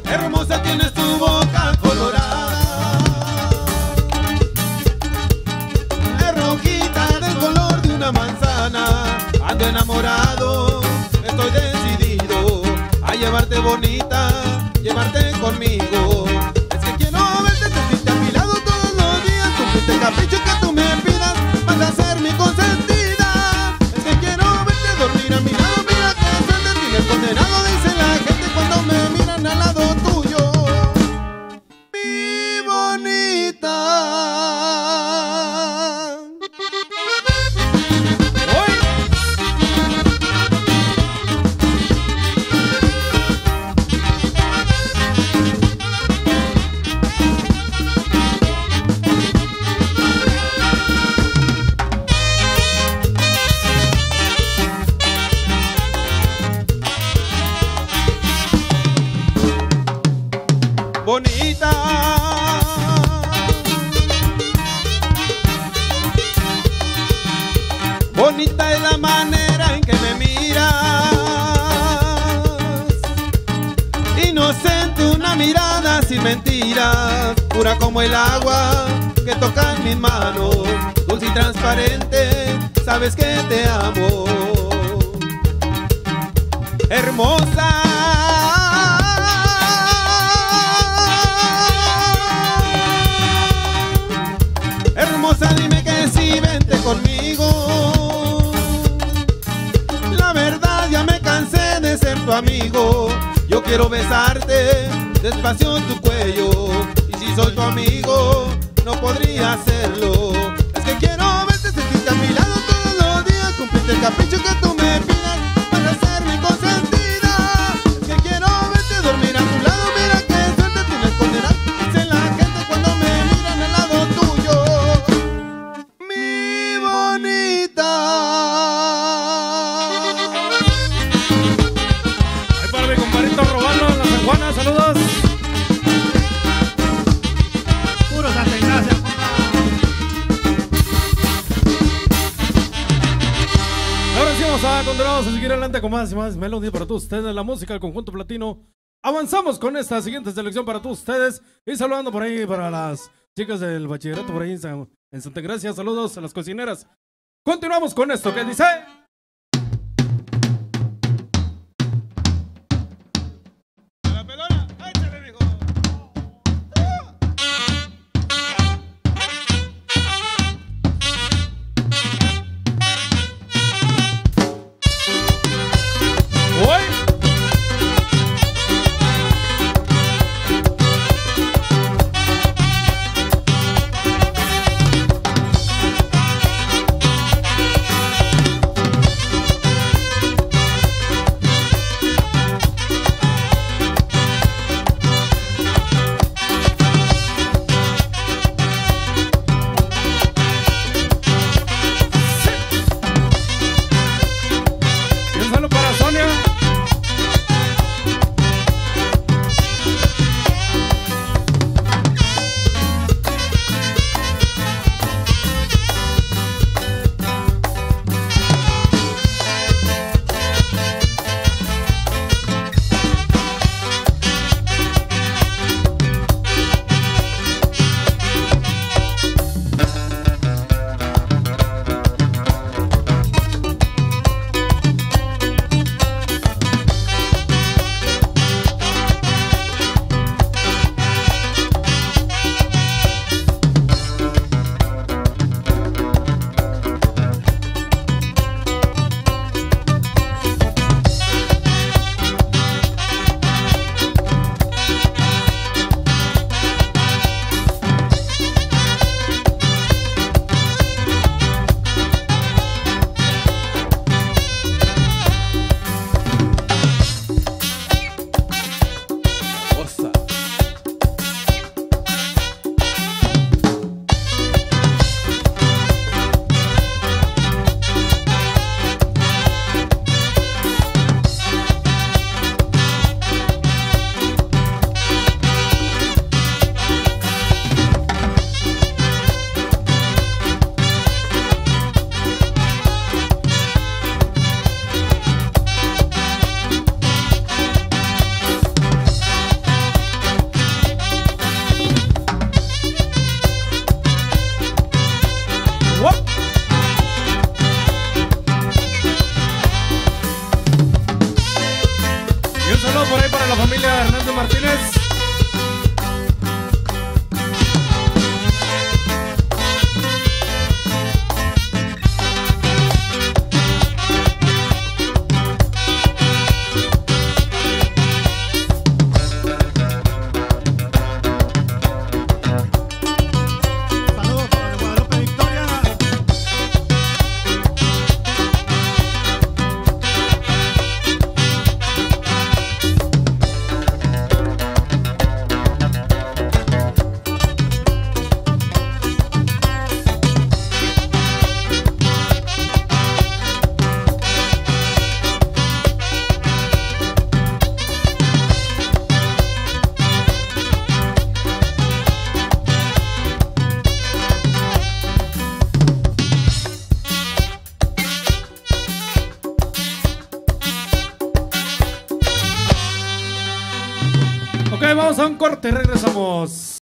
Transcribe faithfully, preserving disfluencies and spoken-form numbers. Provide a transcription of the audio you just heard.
Hermosa tienes tu boca colorada, es rojita del color de una manzana. Ando enamorado, estoy decidido a llevarte bonita, llevarte conmigo. Es que quiero verte, sentirte a mi lado todos los días, cumplirte el capricho que tú me pidas, vas a ser mi consentida. Es que quiero verte dormir a mi lado, mira que suerte tienes condenado, dice la gente cuando me miran al lado tuyo. Mi bonita. Bonita, bonita es la manera en que me miras, inocente una mirada sin mentiras, pura como el agua que toca en mis manos, dulce y transparente, sabes que te amo, hermosa. Hermosa, dime que sí, vente conmigo. La verdad ya me cansé de ser tu amigo. Yo quiero besarte despacio en tu cuello, y si soy tu amigo no podría hacerlo. Es que quiero verte, sentirte a mi lado todos los días, cumplirte el capricho que tú me pidas, para ser mi consentida. Es que quiero verte dormir a tu lado, mira que suerte tienes condenado, dice la gente cuando me miran al lado tuyo. Bonita. Ahí para mi compadrito Robaldo en la San Juana, saludos. Puro Santa Ignacia, compa. Ahora sí vamos a continuar a seguir adelante con más y más melodía para todos ustedes, la música del conjunto platino. Avanzamos con esta siguiente selección para todos ustedes y saludando por ahí para las chicas del bachillerato por ahí en Santa Gracia, saludos a las cocineras. Continuamos con esto que dice... La pelona, échale, mijo. ¡Uy! Martínez. Saludos para Guadalupe Victoria. Ok, vamos a un corte y regresamos.